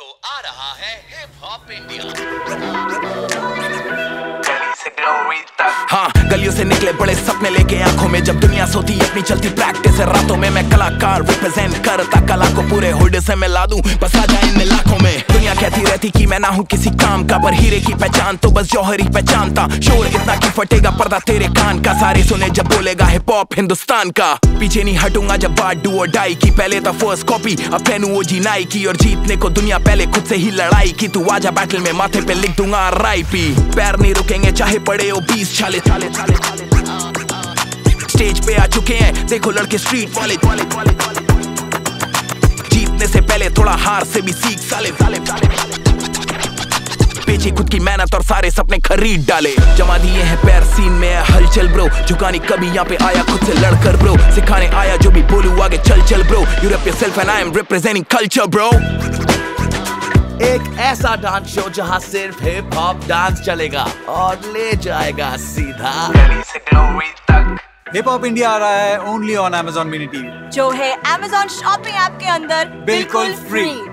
तो आ रहा है हिप हॉप इंडिया। हाँ, गलियों से निकले बड़े सपने लेके आंखों में, जब दुनिया सोती अपनी चलती प्रैक्टिस है रातों में। मैं कलाकार रिप्रेजेंट करता कला को, पूरे होल्ड से मैं ला दूं बस आ जाए इन लाखों में। दुनिया कहती रहती कि मैं ना हूँ किसी काम का, पर हीरे की पहचान तो बस जौहरी पहचानता। शोर इतना कि फटेगा पर्दा तेरे कान का, सारे सुने जब बोलेगा हिप हॉप हिंदुस्तान का। पीछे नहीं हटूंगा जब बात डू और डाई की, पहले था फर्स्ट कॉपी अब पहनू ओजी नाई की। और जीतने को दुनिया पहले खुद से ही लड़ाई की, तू आजा बैटल में माथे पे लिख दूंगा RIP। पैर नहीं रुकेंगे चाहे पड़े हो 20 छाले। स्टेज पे आ चुके हैं देखो लड़के स्ट्रीट वाले, जीतने से पहले थोड़ा हार से भी सीख साले। बेची खुद की मेहनत और सारे सपने खरीद डाले, जमा दिए हैं पैर सीन में हलचल ब्रो। झुकानी कभी यहाँ पे आया खुद से लड़कर ब्रो, सिखाने आया जो भी बोलूं आगे चल चल bro. You rap yourself and I am representing culture bro. एक ऐसा डांस शो जहां सिर्फ हिप हॉप डांस चलेगा और ले जाएगा सीधा गली से ग्लोरी तक। हिप हॉप इंडिया आ रहा है only on Amazon Mini TV, जो है Amazon शॉपिंग ऐप के अंदर बिल्कुल फ्री।